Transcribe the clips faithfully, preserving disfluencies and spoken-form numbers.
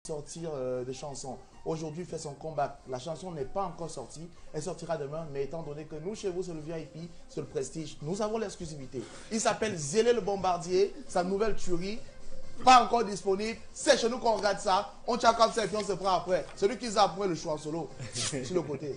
sortir euh, des chansons. Aujourd'hui, fait son comeback. La chanson n'est pas encore sortie. Elle sortira demain, mais étant donné que nous, chez vous, c'est le V I P, c'est le Prestige, nous avons l'exclusivité. Il s'appelle Zélé le Bombardier, sa nouvelle tuerie, pas encore disponible. C'est chez nous qu'on regarde ça. On tient comme ça et puis on se prend après. Celui qui a après le choix en solo, sur le côté.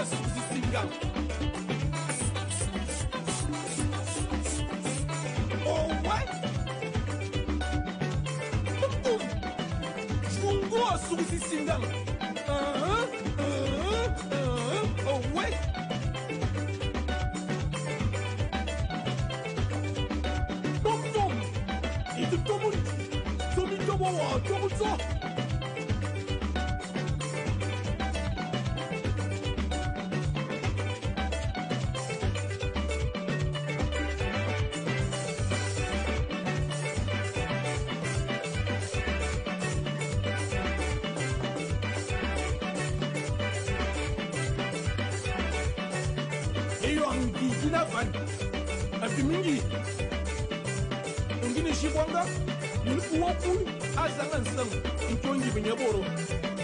suzisinga oh ouais fungo suzisinga uh-huh uh-huh uh-huh oh ouais tom tom itu tomuri tomi tomo wa tomuzo Gina fan afimingi ngini shibwanga nilikuwa kuli azanga nsang intongi binyaboro